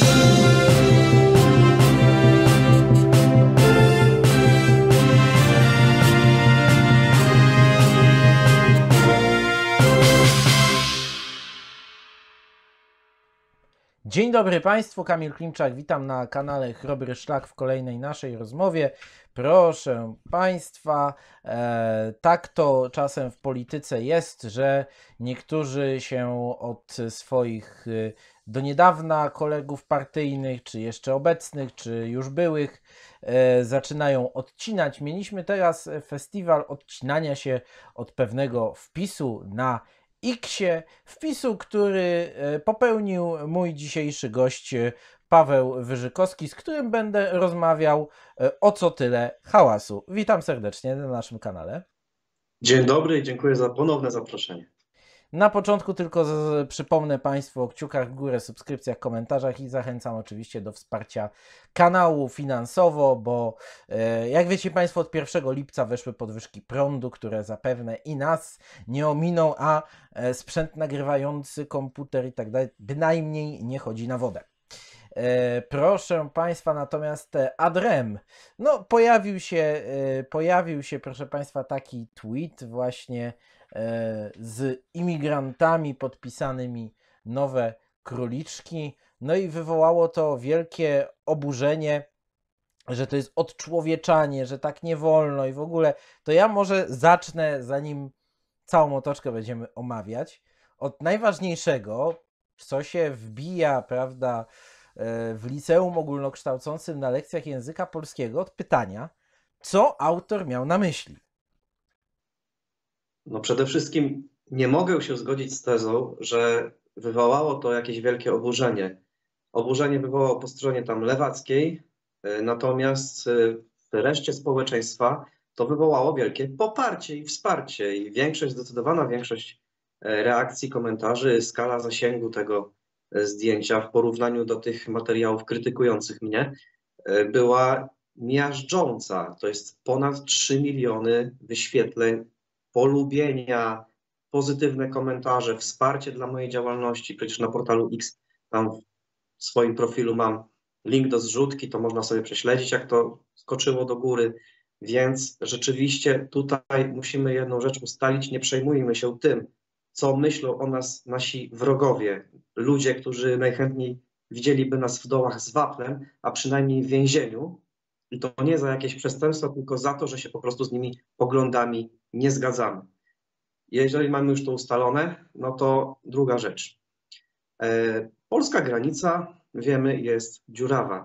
Dzień dobry Państwu, Kamil Klimczak, witam na kanale Chrobry Szlak w kolejnej naszej rozmowie. Proszę Państwa, tak to czasem w polityce jest, że niektórzy się od swoich do niedawna kolegów partyjnych, czy jeszcze obecnych, czy już byłych, zaczynają odcinać. Mieliśmy teraz festiwal odcinania się od pewnego wpisu na X-ie, wpisu, który popełnił mój dzisiejszy gość Paweł Wyżykowski, z którym będę rozmawiał o co tyle hałasu. Witam serdecznie na naszym kanale. Dzień dobry i dziękuję za ponowne zaproszenie. Na początku tylko przypomnę Państwu o kciukach w górę, subskrypcjach, komentarzach i zachęcam oczywiście do wsparcia kanału finansowo, bo jak wiecie Państwo, od 1 lipca weszły podwyżki prądu, które zapewne i nas nie ominą, a sprzęt nagrywający, komputer i tak dalej bynajmniej nie chodzi na wodę. Proszę Państwa, natomiast adrem, no pojawił się, proszę Państwa, taki tweet właśnie z imigrantami podpisanymi nowe króliczki, no i wywołało to wielkie oburzenie, że to jest odczłowieczanie, że tak nie wolno i w ogóle. To ja może zacznę, zanim całą otoczkę będziemy omawiać, od najważniejszego, co się wbija, prawda, w liceum ogólnokształcącym na lekcjach języka polskiego, od pytania, co autor miał na myśli. No przede wszystkim nie mogę się zgodzić z tezą, że wywołało to jakieś wielkie oburzenie. Oburzenie wywołało po stronie tam lewackiej, natomiast w reszcie społeczeństwa to wywołało wielkie poparcie i wsparcie i zdecydowana większość reakcji, komentarzy, skala zasięgu tego zdjęcia w porównaniu do tych materiałów krytykujących mnie była miażdżąca. To jest ponad 3 miliony wyświetleń, polubienia, pozytywne komentarze, wsparcie dla mojej działalności. Przecież na portalu X, tam w swoim profilu mam link do zrzutki, to można sobie prześledzić, jak to skoczyło do góry. Więc rzeczywiście tutaj musimy jedną rzecz ustalić, nie przejmujmy się tym, co myślą o nas nasi wrogowie, ludzie, którzy najchętniej widzieliby nas w dołach z waflem, a przynajmniej w więzieniu. I to nie za jakieś przestępstwa, tylko za to, że się po prostu z nimi poglądami nie zgadzamy. Jeżeli mamy już to ustalone, no to druga rzecz. Polska granica, wiemy, jest dziurawa,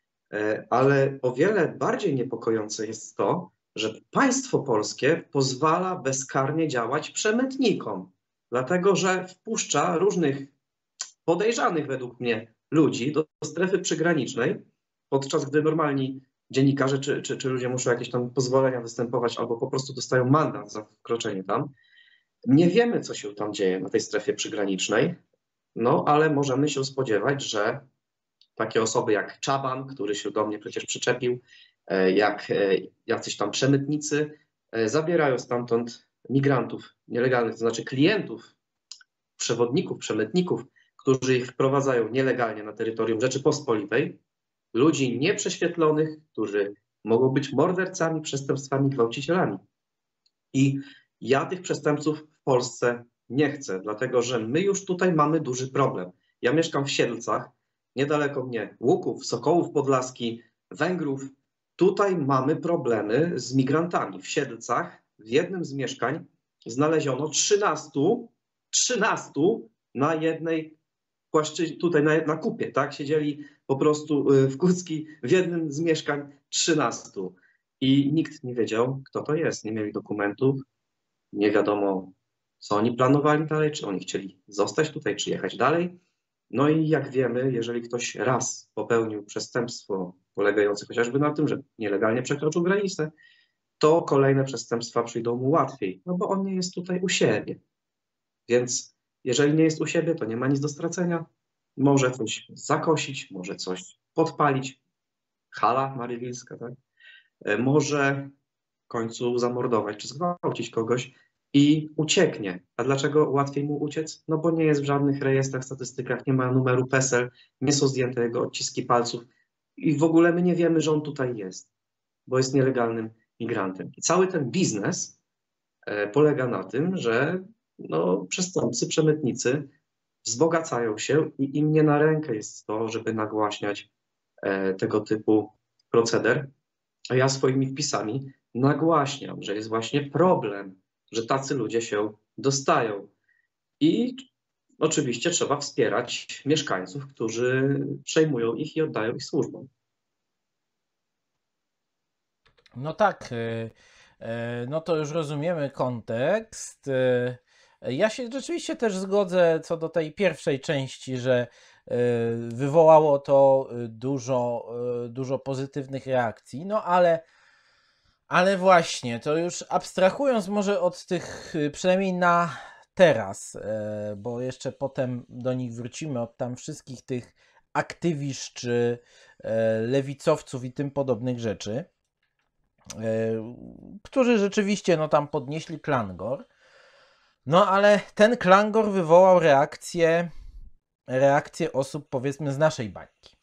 ale o wiele bardziej niepokojące jest to, że państwo polskie pozwala bezkarnie działać przemytnikom, dlatego że wpuszcza różnych podejrzanych według mnie ludzi do strefy przygranicznej, podczas gdy normalni dziennikarze czy ludzie muszą jakieś tam pozwolenia występować albo po prostu dostają mandat za wkroczenie tam. Nie wiemy, co się tam dzieje na tej strefie przygranicznej, no ale możemy się spodziewać, że takie osoby jak Czaban, który się do mnie przecież przyczepił, jak jacyś tam przemytnicy, zabierają stamtąd migrantów nielegalnych, to znaczy klientów, przewodników, przemytników, którzy ich wprowadzają nielegalnie na terytorium Rzeczypospolitej, ludzi nieprześwietlonych, którzy mogą być mordercami, przestępstwami, gwałcicielami. I ja tych przestępców w Polsce nie chcę, dlatego że my już tutaj mamy duży problem. Ja mieszkam w Siedlcach, niedaleko mnie Łuków, Sokołów Podlaski, Węgrów. Tutaj mamy problemy z migrantami. W Siedlcach w jednym z mieszkań znaleziono 13 na jednej płaszczyźnie, tutaj na kupie, tak? Siedzieli po prostu w kucki w jednym z mieszkań 13. I nikt nie wiedział, kto to jest. Nie mieli dokumentów, nie wiadomo, co oni planowali dalej, czy oni chcieli zostać tutaj, czy jechać dalej. No i jak wiemy, jeżeli ktoś raz popełnił przestępstwo polegające chociażby na tym, że nielegalnie przekroczył granicę, to kolejne przestępstwa przyjdą mu łatwiej, no bo on nie jest tutaj u siebie. Więc jeżeli nie jest u siebie, to nie ma nic do stracenia. Może coś zakosić, może coś podpalić. Hala marywilska, tak? Może w końcu zamordować czy zgwałcić kogoś. i ucieknie. A dlaczego łatwiej mu uciec? No bo nie jest w żadnych rejestrach, statystykach, nie ma numeru PESEL, nie są zdjęte jego odciski palców i w ogóle my nie wiemy, że on tutaj jest, bo jest nielegalnym migrantem. I cały ten biznes polega na tym, że no, przestępcy, przemytnicy wzbogacają się i im nie na rękę jest to, żeby nagłaśniać tego typu proceder. A ja swoimi wpisami nagłaśniam, że jest właśnie problem, że tacy ludzie się dostają. I oczywiście trzeba wspierać mieszkańców, którzy przejmują ich i oddają ich służbom. No tak, no to już rozumiemy kontekst. Ja się rzeczywiście też zgodzę co do tej pierwszej części, że wywołało to dużo pozytywnych reakcji, no ale właśnie, to już abstrahując może od tych, przynajmniej na teraz, bo jeszcze potem do nich wrócimy, od tam wszystkich tych aktywiszczy, lewicowców i tym podobnych rzeczy, którzy rzeczywiście no tam podnieśli klangor. No ale ten klangor wywołał reakcję osób powiedzmy z naszej bańki.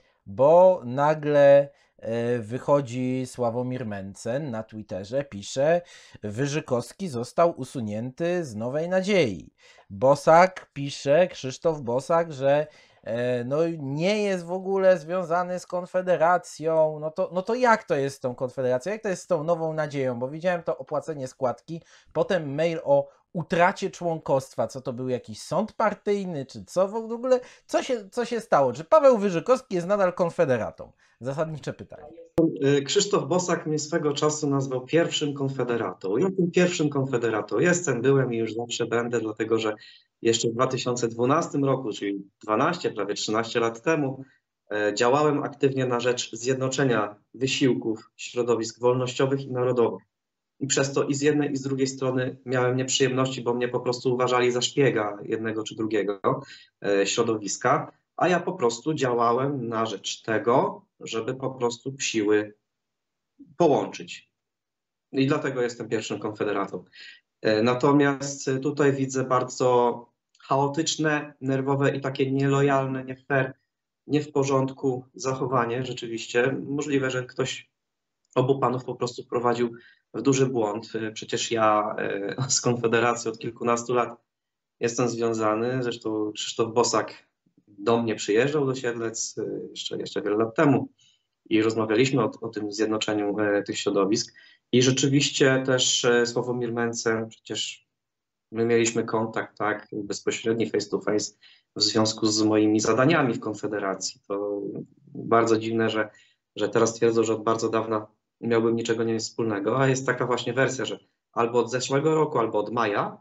Bo nagle wychodzi Sławomir Mencen na Twitterze, pisze: Wyżykowski został usunięty z Nowej Nadziei. Bosak pisze, Krzysztof Bosak, że no nie jest w ogóle związany z Konfederacją. No to jak to jest z tą Konfederacją? Jak to jest z tą Nową Nadzieją? Bo widziałem to opłacenie składki, potem mail o utracie członkostwa. Co to był, jakiś sąd partyjny, czy co w ogóle? Co się stało? Czy Paweł Wyżykowski jest nadal konfederatą? Zasadnicze pytanie. Krzysztof Bosak mnie swego czasu nazwał pierwszym konfederatą. Jakim pierwszym konfederatą? Jestem, byłem i już zawsze będę, dlatego że jeszcze w 2012 roku, czyli 12, prawie 13 lat temu, działałem aktywnie na rzecz zjednoczenia wysiłków środowisk wolnościowych i narodowych. I przez to i z jednej, i z drugiej strony miałem nieprzyjemności, bo mnie po prostu uważali za szpiega jednego czy drugiego środowiska, a ja po prostu działałem na rzecz tego, żeby po prostu siły połączyć. I dlatego jestem pierwszym konfederatą. Natomiast tutaj widzę bardzo chaotyczne, nerwowe i takie nielojalne, nie fair, nie w porządku zachowanie rzeczywiście. Możliwe, że ktoś, obu panów po prostu wprowadził w duży błąd. Przecież ja z Konfederacją od kilkunastu lat jestem związany. Zresztą Krzysztof Bosak do mnie przyjeżdżał do Siedlec jeszcze wiele lat temu i rozmawialiśmy o tym zjednoczeniu tych środowisk. I rzeczywiście też Sławomir Mencen, przecież my mieliśmy kontakt, tak, bezpośredni, face to face w związku z moimi zadaniami w Konfederacji. To bardzo dziwne, że teraz twierdzą, że od bardzo dawna miałbym niczego nie mieć wspólnego, a jest taka właśnie wersja, że albo od zeszłego roku, albo od maja.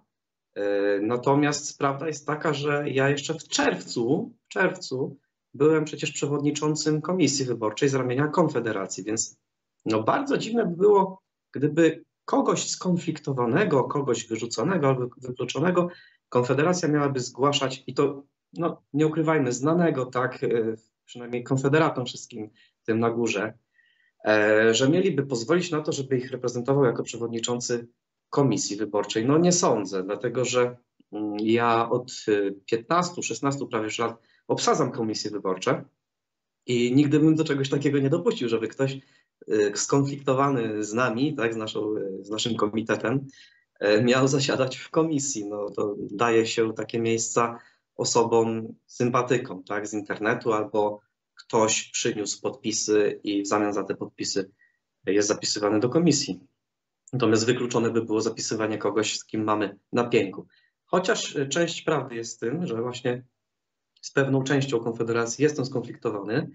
Natomiast prawda jest taka, że ja jeszcze w czerwcu byłem przecież przewodniczącym komisji wyborczej z ramienia Konfederacji, więc no bardzo dziwne by było, gdyby kogoś skonfliktowanego, kogoś wyrzuconego albo wykluczonego Konfederacja miałaby zgłaszać, i to no, nie ukrywajmy, znanego, tak, przynajmniej konfederatom wszystkim tym na górze, że mieliby pozwolić na to, żeby ich reprezentował jako przewodniczący komisji wyborczej. No nie sądzę, dlatego że ja od 15-16 prawie już lat obsadzam komisje wyborcze i nigdy bym do czegoś takiego nie dopuścił, żeby ktoś skonfliktowany z nami, tak, z naszym komitetem, miał zasiadać w komisji. No to daje się takie miejsca osobom sympatykom, tak, z internetu, albo ktoś przyniósł podpisy i w zamian za te podpisy jest zapisywany do komisji. Natomiast wykluczone by było zapisywanie kogoś, z kim mamy na pięku. Chociaż część prawdy jest w tym, że właśnie z pewną częścią Konfederacji jestem skonfliktowany.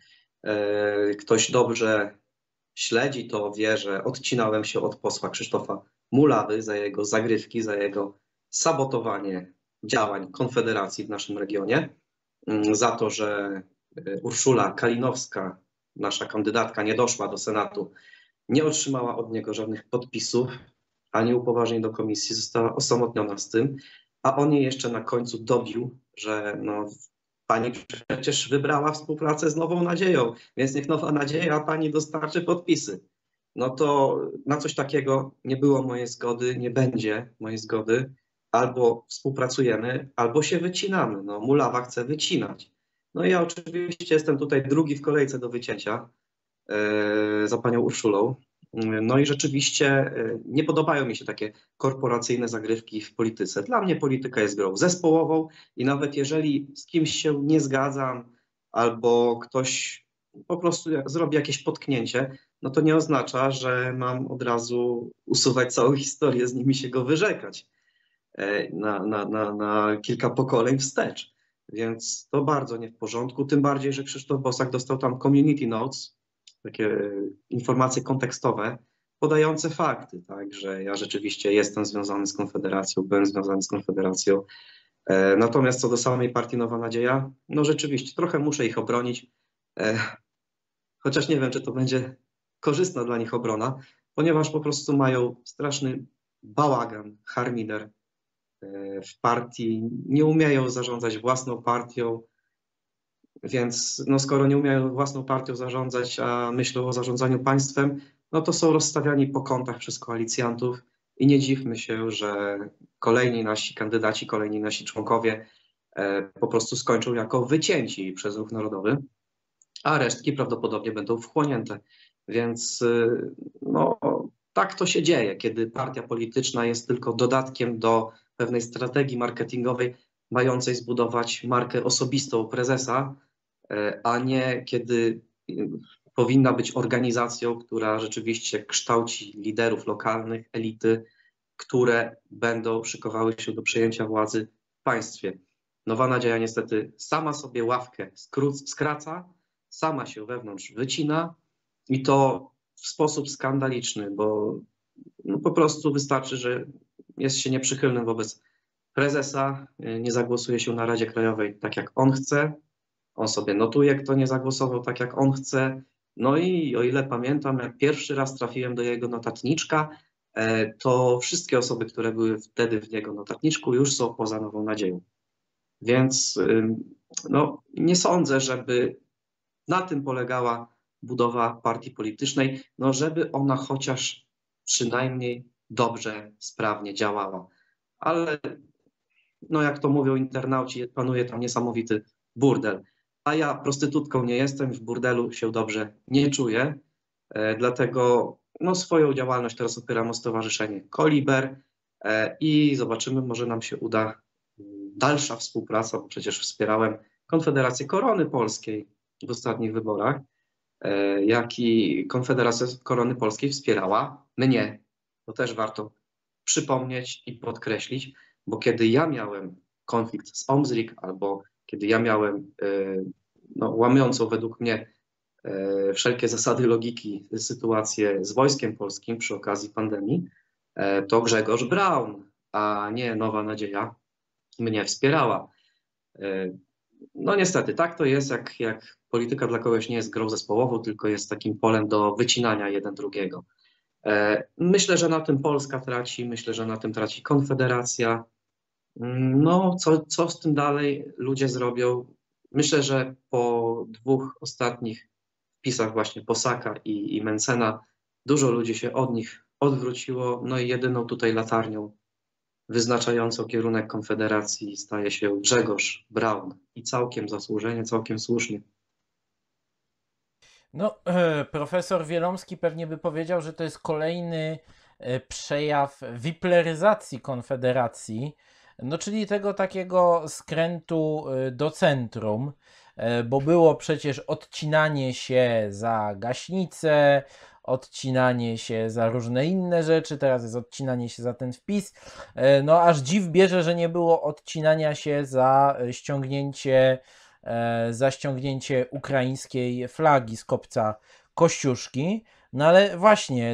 Ktoś dobrze śledzi to, wie, że odcinałem się od posła Krzysztofa Mulawy za jego zagrywki, za jego sabotowanie działań Konfederacji w naszym regionie, za to, że Urszula Kalinowska, nasza kandydatka, nie doszła do Senatu, nie otrzymała od niego żadnych podpisów, ani upoważnień do komisji, została osamotniona z tym, a on jej jeszcze na końcu dobił, że no, pani przecież wybrała współpracę z Nową Nadzieją, więc niech Nowa Nadzieja pani dostarczy podpisy. no to na coś takiego nie było mojej zgody, nie będzie mojej zgody. Albo współpracujemy, albo się wycinamy. No, mulawa chce wycinać. No i ja oczywiście jestem tutaj drugi w kolejce do wycięcia za panią Urszulą. No i rzeczywiście nie podobają mi się takie korporacyjne zagrywki w polityce. Dla mnie polityka jest grą zespołową i nawet jeżeli z kimś się nie zgadzam albo ktoś po prostu zrobi jakieś potknięcie, no to nie oznacza, że mam od razu usuwać całą historię, z nimi się go wyrzekać na kilka pokoleń wstecz. Więc to bardzo nie w porządku, tym bardziej, że Krzysztof Bosak dostał tam community notes, takie informacje kontekstowe, podające fakty, tak, że ja rzeczywiście jestem związany z Konfederacją, byłem związany z Konfederacją. Natomiast co do samej partii Nowa Nadzieja, no rzeczywiście trochę muszę ich obronić, chociaż nie wiem, czy to będzie korzystna dla nich obrona, ponieważ po prostu mają straszny bałagan, harmider w partii, nie umieją zarządzać własną partią, więc no, skoro nie umieją własną partią zarządzać, a myślą o zarządzaniu państwem, no to są rozstawiani po kątach przez koalicjantów i nie dziwmy się, że kolejni nasi kandydaci, kolejni nasi członkowie po prostu skończą jako wycięci przez Ruch Narodowy, a resztki prawdopodobnie będą wchłonięte. Więc no, tak to się dzieje, kiedy partia polityczna jest tylko dodatkiem do pewnej strategii marketingowej mającej zbudować markę osobistą prezesa, a nie kiedy powinna być organizacją, która rzeczywiście kształci liderów lokalnych, elity, które będą szykowały się do przejęcia władzy w państwie. Nowa Nadzieja niestety sama sobie ławkę skraca, sama się wewnątrz wycina i to w sposób skandaliczny, bo no po prostu wystarczy, że jest się nieprzychylnym wobec prezesa, nie zagłosuje się na Radzie Krajowej tak jak on chce, on sobie notuje, kto nie zagłosował tak jak on chce. No i o ile pamiętam, jak pierwszy raz trafiłem do jego notatniczka, to wszystkie osoby, które były wtedy w jego notatniczku, już są poza Nową Nadzieją. Więc no, nie sądzę, żeby na tym polegała budowa partii politycznej, no żeby ona chociaż przynajmniej dobrze, sprawnie działała. Ale no jak to mówią internauci, panuje tam niesamowity burdel. A ja prostytutką nie jestem, w burdelu się dobrze nie czuję, dlatego no, swoją działalność teraz opieram o stowarzyszenie Koliber i zobaczymy, może nam się uda dalsza współpraca, bo przecież wspierałem Konfederację Korony Polskiej w ostatnich wyborach, jak i Konfederacja Korony Polskiej wspierała mnie. To też warto przypomnieć i podkreślić, bo kiedy ja miałem konflikt z Omzrik albo kiedy ja miałem no, łamiącą według mnie wszelkie zasady logiki sytuację z Wojskiem Polskim przy okazji pandemii, to Grzegorz Braun, a nie Nowa Nadzieja, mnie wspierała. No niestety, tak to jest, jak polityka dla kogoś nie jest grą zespołową, tylko jest takim polem do wycinania jeden drugiego. Myślę, że na tym Polska traci, myślę, że na tym traci Konfederacja. No, co z tym dalej ludzie zrobią? Myślę, że po dwóch ostatnich wpisach właśnie Bosaka i Mencena dużo ludzi się od nich odwróciło. No i jedyną tutaj latarnią wyznaczającą kierunek Konfederacji staje się Grzegorz Braun. I całkiem zasłużenie, całkiem słusznie. No, profesor Wielomski pewnie by powiedział, że to jest kolejny przejaw wipleryzacji Konfederacji, no czyli tego takiego skrętu do centrum, bo było przecież odcinanie się za gaśnicę, odcinanie się za różne inne rzeczy, teraz jest odcinanie się za ten wpis. No aż dziw bierze, że nie było odcinania się za ściągnięcie ukraińskiej flagi z kopca Kościuszki. No ale właśnie,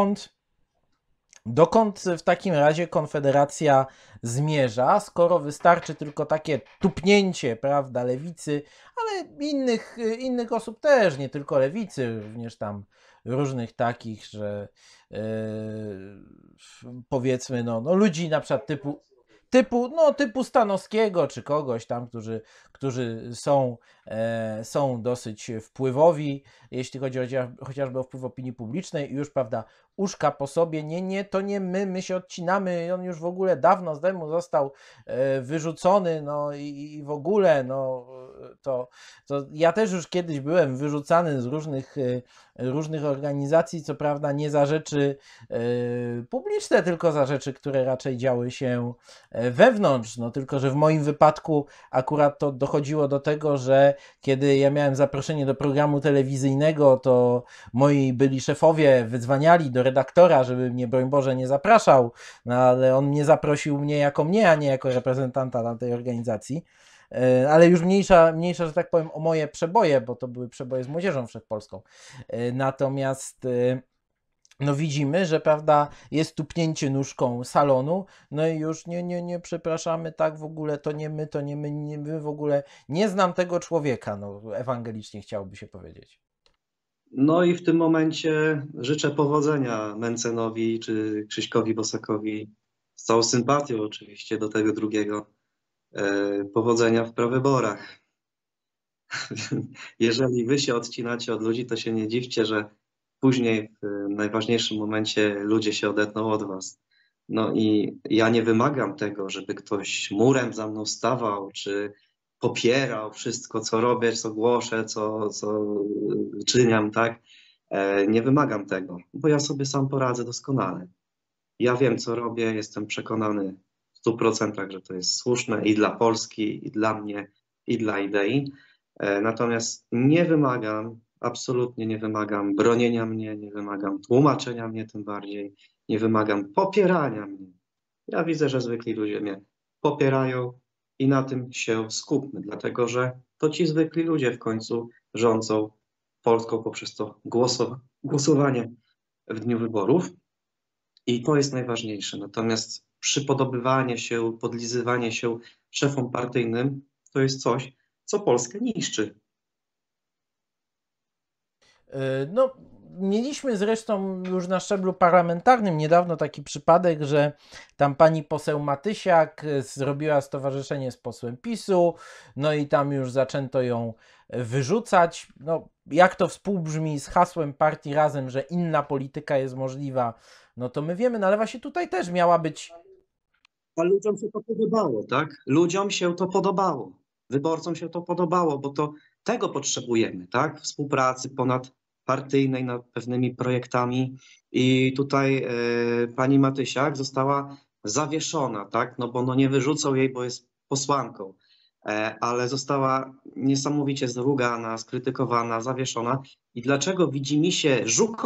dokąd w takim razie Konfederacja zmierza, skoro wystarczy tylko takie tupnięcie, prawda, lewicy, ale innych osób też, nie tylko lewicy, również tam różnych takich, że powiedzmy, no ludzi na przykład typu Stanowskiego czy kogoś tam, którzy są dosyć wpływowi, jeśli chodzi chociażby o wpływ opinii publicznej i już, prawda, uszka po sobie, nie, to nie my się odcinamy, on już w ogóle dawno temu został wyrzucony, no i w ogóle, no to ja też już kiedyś byłem wyrzucany z różnych organizacji, co prawda nie za rzeczy publiczne, tylko za rzeczy, które raczej działy się wewnątrz, no tylko, że w moim wypadku akurat to dochodziło do tego, że kiedy ja miałem zaproszenie do programu telewizyjnego, to moi byli szefowie wydzwaniali do redaktora, żeby mnie, broń Boże, nie zapraszał, no ale on zaprosił mnie, a nie jako reprezentanta tamtej organizacji. Ale już mniejsza, że tak powiem, o moje przeboje, bo to były przeboje z Młodzieżą Wszechpolską. Natomiast no widzimy, że, prawda, jest tu pnięcie nóżką salonu, no i już nie przepraszamy, tak, w ogóle to nie my w ogóle nie znam tego człowieka, no ewangelicznie chciałoby się powiedzieć. No i w tym momencie życzę powodzenia Mentzenowi czy Krzyśkowi Bosakowi, z całą sympatią oczywiście do tego drugiego, powodzenia w prawyborach. Jeżeli wy się odcinacie od ludzi, to się nie dziwcie, że później w najważniejszym momencie ludzie się odetną od was. No i ja nie wymagam tego, żeby ktoś murem za mną stawał, czy popierał wszystko, co robię, co głoszę, co czyniam, tak? Nie wymagam tego, bo ja sobie sam poradzę doskonale. Ja wiem, co robię, jestem przekonany w 100%, że to jest słuszne i dla Polski, i dla mnie, i dla idei. Natomiast nie wymagam, absolutnie nie wymagam bronienia mnie, nie wymagam tłumaczenia mnie tym bardziej, nie wymagam popierania mnie. Ja widzę, że zwykli ludzie mnie popierają i na tym się skupmy, dlatego że to ci zwykli ludzie w końcu rządzą Polską poprzez to głosowanie w dniu wyborów i to jest najważniejsze. Natomiast przypodobywanie się, podlizywanie się szefom partyjnym to jest coś, co Polskę niszczy. No, mieliśmy zresztą już na szczeblu parlamentarnym niedawno taki przypadek, że tam pani poseł Matysiak zrobiła stowarzyszenie z posłem PiS-u, no i tam już zaczęto ją wyrzucać. No, jak to współbrzmi z hasłem partii Razem, że inna polityka jest możliwa, no to my wiemy, no ale właśnie tutaj też miała być. A ludziom się to podobało, tak? Ludziom się to podobało. Wyborcom się to podobało, bo to tego potrzebujemy, tak? Współpracy ponadpartyjnej nad pewnymi projektami. I tutaj pani Matysiak została zawieszona, tak? No bo no nie wyrzucą jej, bo jest posłanką, ale została niesamowicie zrugana, skrytykowana, zawieszona. I dlaczego widzimisię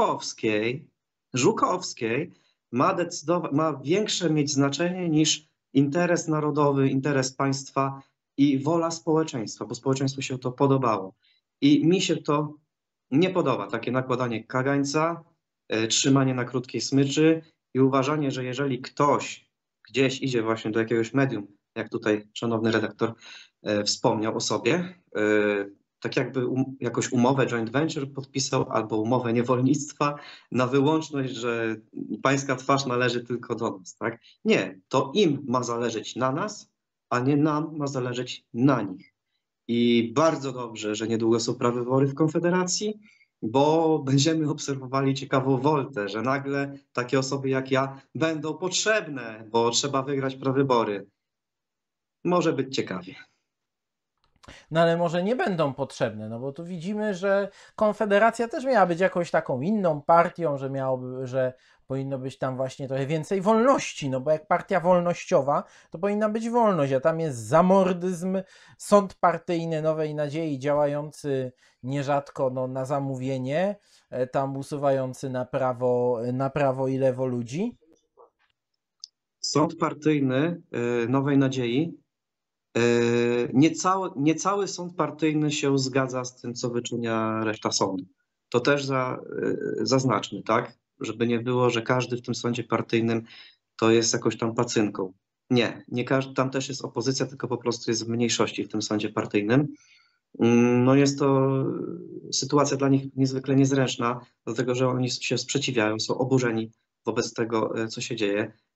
Żukowskiej ma większe mieć znaczenie niż interes narodowy, interes państwa i wola społeczeństwa, bo społeczeństwu się to podobało. I mi się to nie podoba, takie nakładanie kagańca, trzymanie na krótkiej smyczy i uważanie, że jeżeli ktoś gdzieś idzie właśnie do jakiegoś medium, jak tutaj szanowny redaktor wspomniał o sobie, tak jakby jakąś umowę joint venture podpisał albo umowę niewolnictwa na wyłączność, że pańska twarz należy tylko do nas, tak? Nie, to im ma zależeć na nas, a nie nam ma zależeć na nich. I bardzo dobrze, że niedługo są prawybory w Konfederacji, bo będziemy obserwowali ciekawą woltę, że nagle takie osoby jak ja będą potrzebne, bo trzeba wygrać prawybory. Może być ciekawie. No ale może nie będą potrzebne, no bo tu widzimy, że Konfederacja też miała być jakąś taką inną partią, że powinno być tam właśnie trochę więcej wolności, no bo jak partia wolnościowa, to powinna być wolność, a tam jest zamordyzm, sąd partyjny Nowej Nadziei działający nierzadko no, na zamówienie, tam usuwający na prawo i lewo ludzi. Sąd partyjny Nowej Nadziei, nie cały sąd partyjny się zgadza z tym, co wyczynia reszta sądu. To też zaznaczmy, tak? Żeby nie było, że każdy w tym sądzie partyjnym to jest jakąś tam pacynką. Nie każdy, tam też jest opozycja, tylko po prostu jest w mniejszości w tym sądzie partyjnym. No jest to sytuacja dla nich niezwykle niezręczna, dlatego że oni się sprzeciwiają, są oburzeni wobec tego, co się dzieje.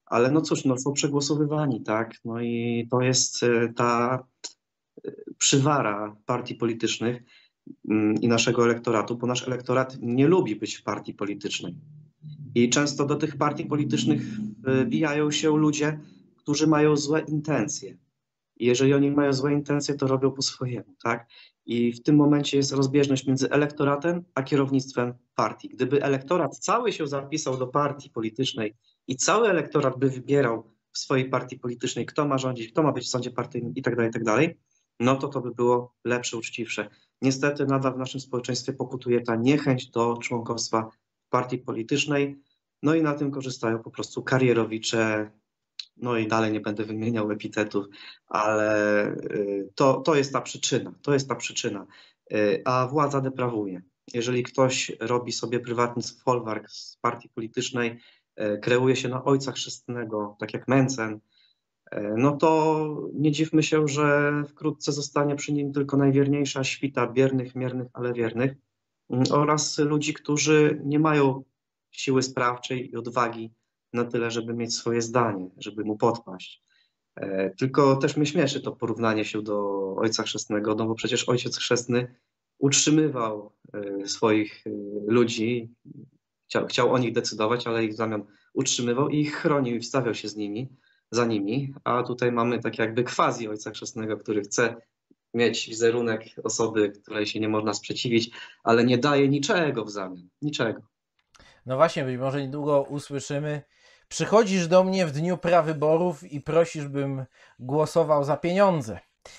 ale no cóż, no są przegłosowywani, tak? No i to jest ta przywara partii politycznych i naszego elektoratu, bo nasz elektorat nie lubi być w partii politycznej. I często do tych partii politycznych wbijają się ludzie, którzy mają złe intencje. I jeżeli oni mają złe intencje, to robią po swojemu, tak? I w tym momencie jest rozbieżność między elektoratem a kierownictwem partii. Gdyby elektorat cały się zapisał do partii politycznej i cały elektorat by wybierał w swojej partii politycznej, kto ma rządzić, kto ma być w sądzie partyjnym i tak dalej, no to by było lepsze, uczciwsze. Niestety nadal w naszym społeczeństwie pokutuje ta niechęć do członkostwa w partii politycznej, no i na tym korzystają po prostu karierowicze, no i dalej nie będę wymieniał epitetów, ale to jest ta przyczyna, to jest ta przyczyna. A władza deprawuje. Jeżeli ktoś robi sobie prywatny folwark z partii politycznej, kreuje się na ojca chrzestnego, tak jak Mencen, no to nie dziwmy się, że wkrótce zostanie przy nim tylko najwierniejsza świta biernych, miernych, ale wiernych oraz ludzi, którzy nie mają siły sprawczej i odwagi na tyle, żeby mieć swoje zdanie, żeby mu podpaść. Tylko też mnie śmieszy to porównanie się do Ojca Chrzestnego, no bo przecież Ojciec Chrzestny utrzymywał swoich ludzi, chciał o nich decydować, ale ich w zamian utrzymywał i ich chronił i wstawiał się za nimi, a tutaj mamy tak jakby quasi Ojca Chrzestnego, który chce mieć wizerunek osoby, której się nie można sprzeciwić, ale nie daje niczego w zamian, niczego. No właśnie, być może niedługo usłyszymy: przychodzisz do mnie w dniu prawyborów i prosisz, bym głosował za pieniądze.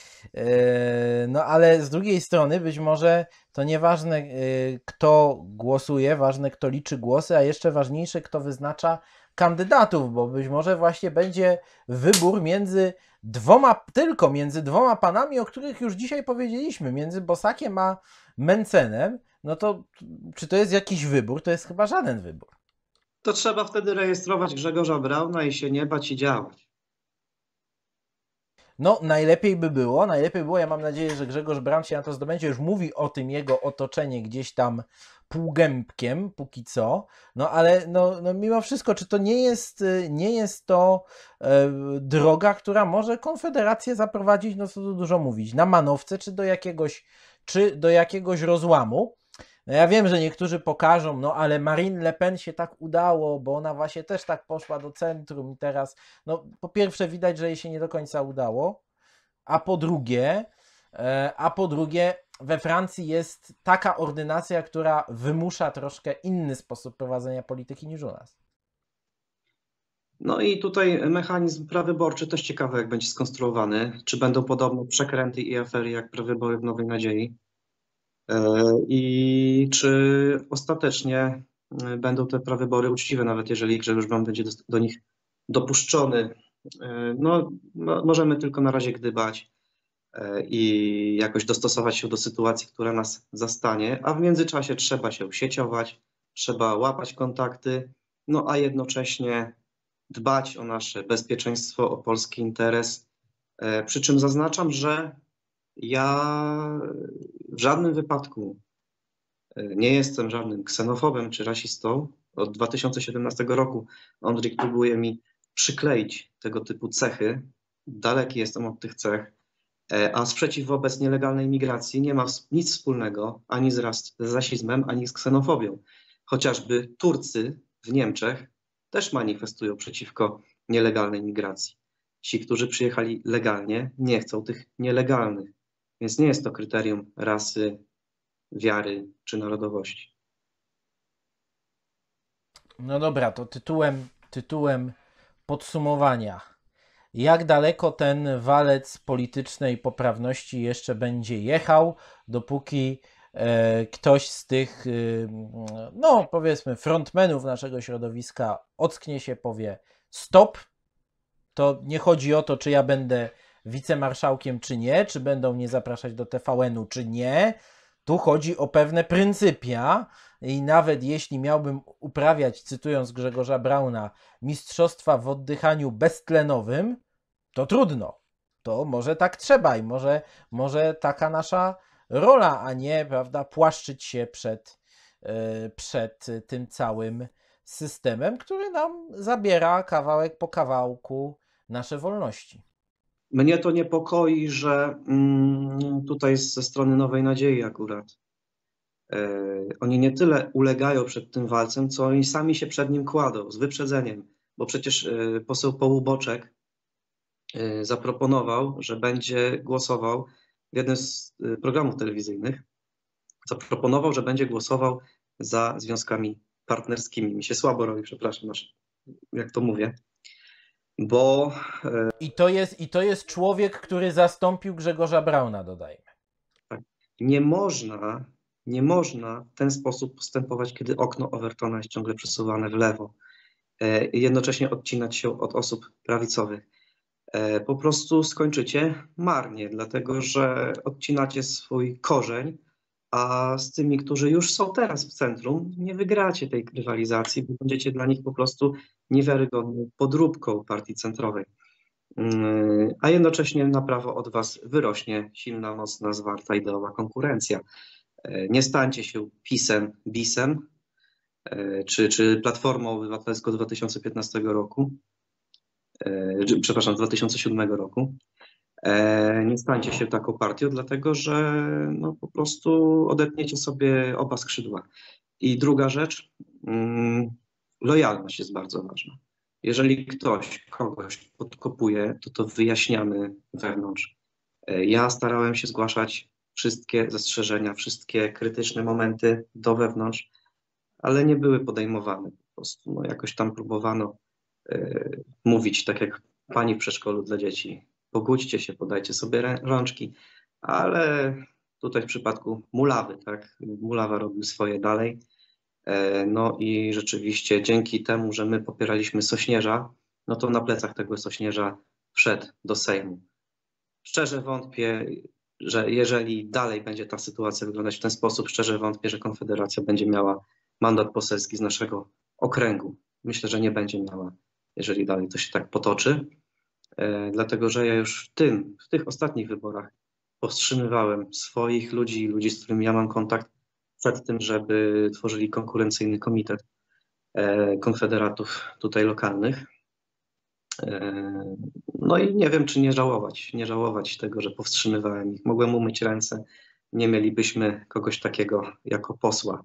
No ale z drugiej strony być może to nieważne, kto głosuje, ważne, kto liczy głosy, a jeszcze ważniejsze, kto wyznacza kandydatów, bo być może właśnie będzie wybór między dwoma panami, o których już dzisiaj powiedzieliśmy, między Bosakiem a Mencenem. No to czy to jest jakiś wybór? To jest chyba żaden wybór. To trzeba wtedy rejestrować Grzegorza Brauna i się nie bać i działać. No, najlepiej było, ja mam nadzieję, że Grzegorz Braun się na to zdobędzie, już mówi o tym jego otoczenie gdzieś tam półgębkiem, póki co, no ale no mimo wszystko, czy to nie jest to droga, która może Konfederację zaprowadzić, no co tu dużo mówić, na manowce, czy do jakiegoś rozłamu. No ja wiem, że niektórzy pokażą, no ale Marine Le Pen się tak udało, bo ona właśnie też tak poszła do centrum i teraz, no po pierwsze widać, że jej się nie do końca udało, a po drugie we Francji jest taka ordynacja, która wymusza troszkę inny sposób prowadzenia polityki niż u nas. No i tutaj mechanizm prawyborczy też ciekawe, jak będzie skonstruowany. Czy będą podobne przekręty i afery jak prawybory w Nowej Nadziei? I czy ostatecznie będą te prawybory uczciwe, nawet jeżeli Grzegorz Braun będzie do nich dopuszczony? No, możemy tylko na razie gdybać i jakoś dostosować się do sytuacji, która nas zastanie, a w międzyczasie trzeba się sieciować, trzeba łapać kontakty, no a jednocześnie dbać o nasze bezpieczeństwo, o polski interes. Przy czym zaznaczam, że ja w żadnym wypadku nie jestem żadnym ksenofobem czy rasistą. Od 2017 roku Ondrik próbuje mi przykleić tego typu cechy. Daleki jestem od tych cech, a sprzeciw wobec nielegalnej migracji nie ma nic wspólnego ani z rasizmem, ani z ksenofobią. Chociażby Turcy w Niemczech też manifestują przeciwko nielegalnej migracji. Ci, którzy przyjechali legalnie, nie chcą tych nielegalnych. Więc nie jest to kryterium rasy, wiary czy narodowości. No dobra, to tytułem podsumowania. Jak daleko ten walec politycznej poprawności jeszcze będzie jechał, dopóki ktoś z tych, no powiedzmy, frontmenów naszego środowiska ocknie się, powie stop, to nie chodzi o to, czy ja będę wicemarszałkiem, czy nie, czy będą mnie zapraszać do TVN-u, czy nie. Tu chodzi o pewne pryncypia i nawet jeśli miałbym uprawiać, cytując Grzegorza Brauna, mistrzostwa w oddychaniu beztlenowym, to trudno. To może tak trzeba i może taka nasza rola, a nie, prawda, płaszczyć się przed tym całym systemem, który nam zabiera kawałek po kawałku nasze wolności. Mnie to niepokoi, że tutaj ze strony Nowej Nadziei akurat oni nie tyle ulegają przed tym walcem, co oni sami się przed nim kładą z wyprzedzeniem, bo przecież poseł Połuboczek zaproponował, że będzie głosował w jednym z programów telewizyjnych, zaproponował, że będzie głosował za związkami partnerskimi. Mi się słabo robi, przepraszam, jak to mówię, bo I to jest człowiek, który zastąpił Grzegorza Brauna, dodajmy. nie można w ten sposób postępować, kiedy okno Overtona jest ciągle przesuwane w lewo i jednocześnie odcinać się od osób prawicowych. Po prostu skończycie marnie, dlatego że odcinacie swój korzeń, a z tymi, którzy już są teraz w centrum, nie wygracie tej rywalizacji, bo będziecie dla nich po prostu niewiarygodną podróbką partii centrowej. A jednocześnie na prawo od was wyrośnie silna, mocna, zwarta ideowa konkurencja. Nie stańcie się PiS-em, BIS-em, czy Platformą Obywatelską 2015 roku, przepraszam, 2007 roku. Nie stańcie się taką partią, dlatego że no, po prostu odetniecie sobie oba skrzydła. I druga rzecz, lojalność jest bardzo ważna. Jeżeli ktoś kogoś podkopuje, to wyjaśniamy wewnątrz. Ja starałem się zgłaszać wszystkie zastrzeżenia, wszystkie krytyczne momenty do wewnątrz, ale nie były podejmowane. Po prostu no, jakoś tam próbowano mówić, tak jak pani w przedszkolu dla dzieci. Pogódźcie się, podajcie sobie rączki, ale tutaj w przypadku Mulawy, tak, Mulawa robił swoje dalej. No i rzeczywiście dzięki temu, że my popieraliśmy Sośnierza, no to na plecach tego Sośnierza wszedł do Sejmu. Szczerze wątpię, że jeżeli dalej będzie ta sytuacja wyglądać w ten sposób, szczerze wątpię, że Konfederacja będzie miała mandat poselski z naszego okręgu. Myślę, że nie będzie miała, jeżeli dalej to się tak potoczy. Dlatego, że ja już w tych ostatnich wyborach powstrzymywałem swoich ludzi, ludzi, z którymi ja mam kontakt, przed tym, żeby tworzyli konkurencyjny komitet konfederatów tutaj lokalnych. No i nie wiem, czy nie żałować tego, że powstrzymywałem ich. Mogłem umyć ręce, nie mielibyśmy kogoś takiego jako posła.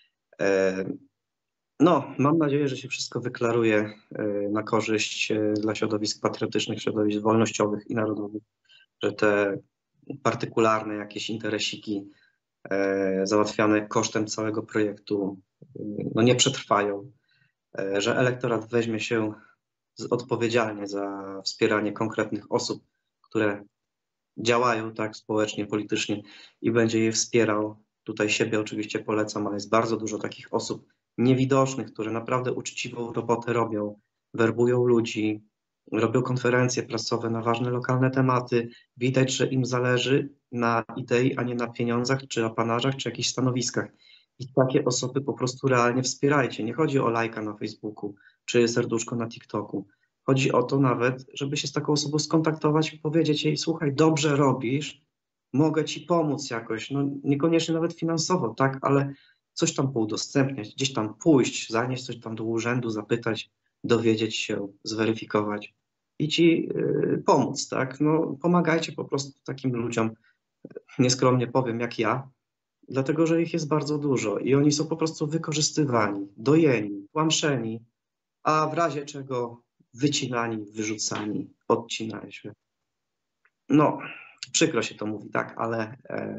No, mam nadzieję, że się wszystko wyklaruje na korzyść dla środowisk patriotycznych, środowisk wolnościowych i narodowych, że te partykularne jakieś interesiki załatwiane kosztem całego projektu no nie przetrwają, że elektorat weźmie się odpowiedzialnie za wspieranie konkretnych osób, które działają tak społecznie, politycznie i będzie je wspierał. Tutaj siebie oczywiście polecam, ale jest bardzo dużo takich osób niewidocznych, które naprawdę uczciwą robotę robią, werbują ludzi, robią konferencje prasowe na ważne lokalne tematy. Widać, że im zależy na idei, a nie na pieniądzach, czy apanarzach, czy jakichś stanowiskach. I takie osoby po prostu realnie wspierajcie. Nie chodzi o lajka na Facebooku, czy serduszko na TikToku. Chodzi o to nawet, żeby się z taką osobą skontaktować i powiedzieć jej, słuchaj, dobrze robisz, mogę ci pomóc jakoś, no niekoniecznie nawet finansowo, tak, ale coś tam poudostępniać, gdzieś tam pójść, zanieść coś tam do urzędu, zapytać, dowiedzieć się, zweryfikować i ci pomóc, tak, no pomagajcie po prostu takim ludziom, nieskromnie powiem, jak ja, dlatego, że ich jest bardzo dużo i oni są po prostu wykorzystywani, dojeni, tłamszeni, a w razie czego wycinani, wyrzucani, odcinani się. No, przykro się to mówi, tak, ale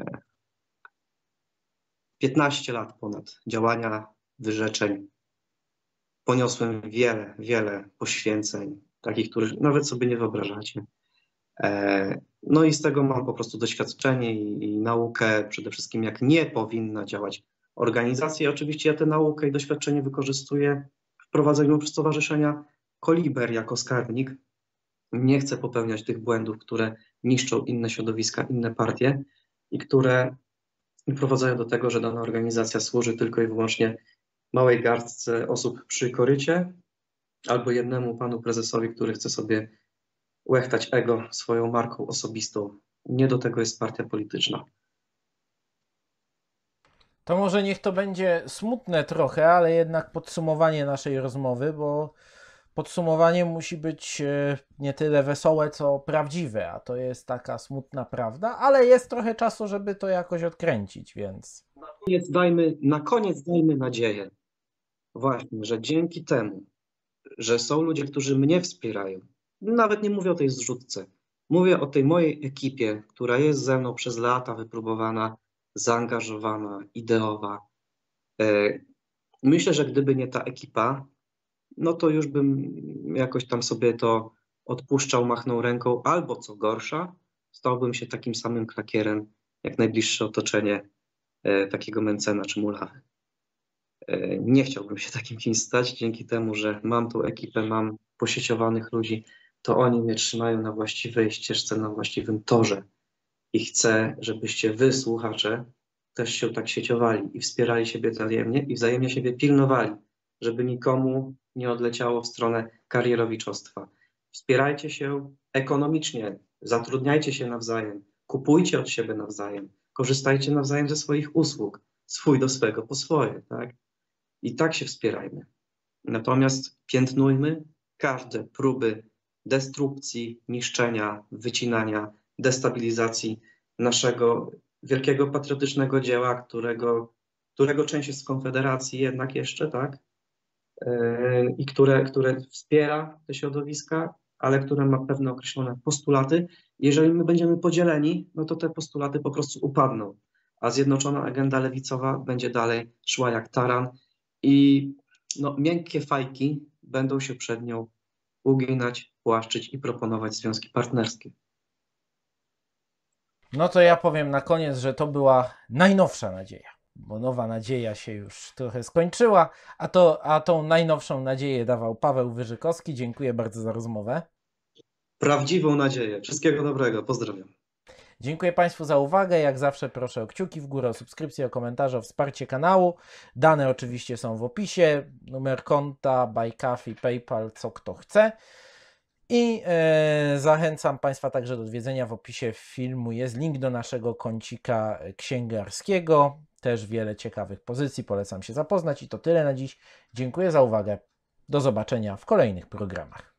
15 lat ponad działania, wyrzeczeń, poniosłem wiele poświęceń, takich, których nawet sobie nie wyobrażacie. No i z tego mam po prostu doświadczenie i naukę, przede wszystkim jak nie powinna działać organizacja. I oczywiście ja tę naukę i doświadczenie wykorzystuję w prowadzeniu stowarzyszenia Koliber jako skarbnik. Nie chcę popełniać tych błędów, które niszczą inne środowiska, inne partie i które prowadzają do tego, że dana organizacja służy tylko i wyłącznie małej garstce osób przy korycie albo jednemu panu prezesowi, który chce sobie łechtać ego swoją marką osobistą. Nie do tego jest partia polityczna. To może niech to będzie smutne trochę, ale jednak podsumowanie naszej rozmowy, bo podsumowanie musi być nie tyle wesołe, co prawdziwe, a to jest taka smutna prawda, ale jest trochę czasu, żeby to jakoś odkręcić, więc Na koniec dajmy nadzieję, właśnie, że dzięki temu, że są ludzie, którzy mnie wspierają, nawet nie mówię o tej zrzutce, mówię o tej mojej ekipie, która jest ze mną przez lata wypróbowana, zaangażowana, ideowa. E, Myślę, że gdyby nie ta ekipa, no to już bym jakoś tam sobie to odpuszczał, machnął ręką, albo co gorsza, stałbym się takim samym krakierem, jak najbliższe otoczenie takiego Mencena czy Mulawy. Nie chciałbym się takim kimś stać, dzięki temu, że mam tą ekipę, mam posieciowanych ludzi, to oni mnie trzymają na właściwej ścieżce, na właściwym torze. I chcę, żebyście wy, słuchacze, też się tak sieciowali i wspierali siebie wzajemnie i wzajemnie siebie pilnowali, żeby nikomu nie odleciało w stronę karierowiczostwa. Wspierajcie się ekonomicznie, zatrudniajcie się nawzajem, kupujcie od siebie nawzajem, korzystajcie nawzajem ze swoich usług, swój do swego po swoje, tak? I tak się wspierajmy. Natomiast piętnujmy każde próby destrukcji, niszczenia, wycinania, destabilizacji naszego wielkiego patriotycznego dzieła, którego część jest w Konfederacji jednak jeszcze, tak? I które wspiera te środowiska, ale które ma pewne określone postulaty. Jeżeli my będziemy podzieleni, no to te postulaty po prostu upadną, a zjednoczona agenda lewicowa będzie dalej szła jak taran i no, miękkie fajki będą się przed nią uginać, płaszczyć i proponować związki partnerskie. no to ja powiem na koniec, że to była najnowsza nadzieja, bo nowa nadzieja się już trochę skończyła, a tą najnowszą nadzieję dawał Paweł Wyżykowski. Dziękuję bardzo za rozmowę. Prawdziwą nadzieję. Wszystkiego dobrego. Pozdrawiam. Dziękuję Państwu za uwagę. Jak zawsze proszę o kciuki w górę, o subskrypcję, o komentarze, o wsparcie kanału. Dane oczywiście są w opisie. Numer konta, Buy Coffee, PayPal, co kto chce. I zachęcam Państwa także do odwiedzenia. W opisie filmu jest link do naszego kącika księgarskiego. Też wiele ciekawych pozycji. Polecam się zapoznać. I to tyle na dziś. Dziękuję za uwagę. Do zobaczenia w kolejnych programach.